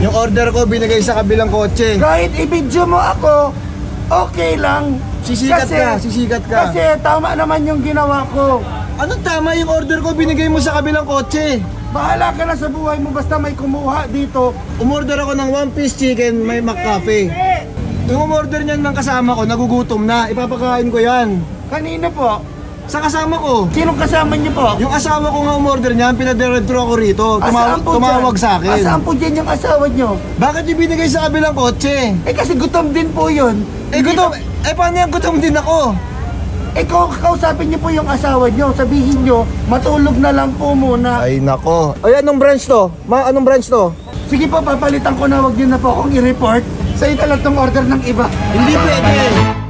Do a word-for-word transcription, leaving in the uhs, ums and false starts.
Yung order ko binigay sa kabilang kotse. Kahit i-video mo ako, okay lang. Sisikat kasi, ka, sisikat ka. Kasi tama naman yung ginawa ko. Anong tama? Yung order ko binigay mo sa kabilang kotse. Bahala ka na sa buhay mo basta may kumuha dito. Umorder ako ng one piece chicken, may McCafe. Yung umorder niyan ng kasama ko, nagugutom na. Ipapakain ko yan. Kanino po? Sa kasama ko. Sinong kasama niyo po? Yung asawa ko nga umorder niyan, pinadiretro ako rito. Tumawag, tumawag sa akin. Asaan po dyan yung asawa niyo? Bakit yung binigay sa kabilang kotse? Eh kasi gutom din po yun. Eh gutom, eh paano yan gutom din ako? Eh kung kausapin niyo po yung asawa niyo, sabihin niyo, matulog na lang po muna. Ay nako. Ay anong branch to? Ma, anong branch to? Sige po, papalitan ko na, wag niyo na po akong i-report. Sa ito lang tong order ng iba. Hindi pwede.